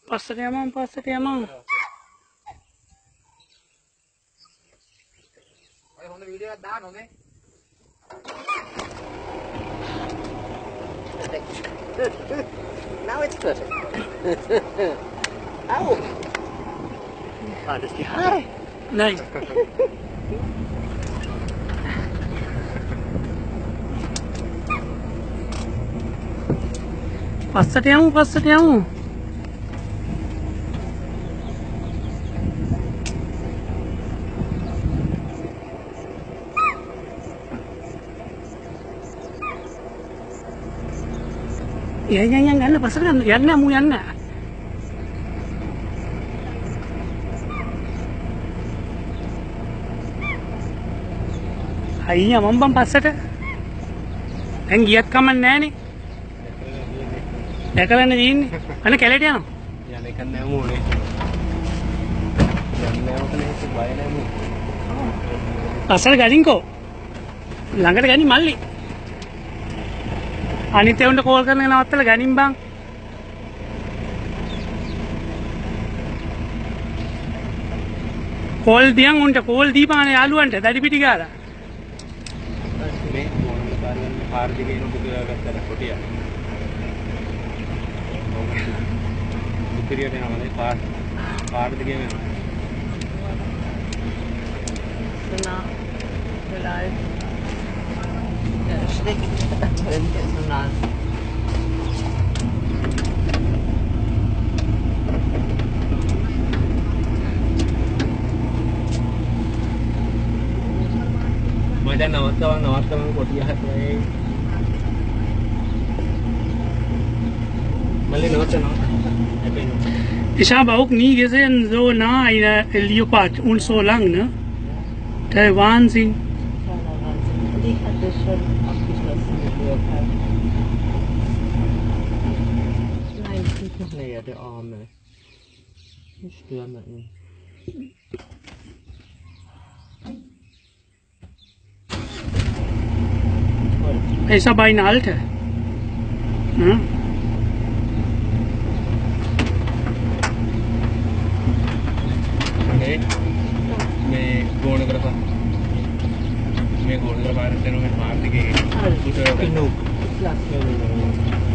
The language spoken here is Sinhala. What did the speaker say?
පස්සට යමන් පස්සට යමන්. ඔය හොඳ වීඩියෝ එකක් දාන්න ඕනේ. Now it's perfect. Ow! Oh, just hi. Nice. පස්සට යමු පස්සට යමු. යන්න පස්සට යන්න මු යන්න. අයියා මම බම් පස්සට. දැන් ගියත් කමක් නැහනේ. දැකලානේ තියෙන්නේ. අනේ කැලේට යනවා. යන්න එක නෑ මූනේ. යන්න නෑමකනේ බය නෑ මූ. පස්සට ගනින්කෝ. ළඟට ගනි මල්ලි. අනිත් එවුන්ට කෝල් කරන එක නවත්තලා ගනින් බං. කෝල් දියන් උන්ට කෝල් දීපානේ යාළුවන්ට දඩි පිටි ගාලා. මේ මොන කාර්යයෙන් පාර දිගේ එන බුදුරා ගත්තට කොටිය. ඉතිරියට යනවා නේ පාර දිගේ යනවා. So now we're live. Ja, schlecht. Wenn jetzt so nah. මම දැන් නවත්තම කොටිය හතරේ. මල්ලි නවත්තනවා. Ich habe auch nie gesehen, so nah eine Leopard und so lang, ne? Der Wahnsinn. Kleiner Wahnsinn. Ich hatte schon abgeschlossen mit Leopard. Nein, es geht noch näher, der Arme. Ich stürme ihn. Er ist aber ein Alter. Ne? මේ ගෝණ කරපන් මේ ගෝණ කර පාරට යනවා මේ මාර්ගයේ Genug. Ich lasse mir nicht mehr.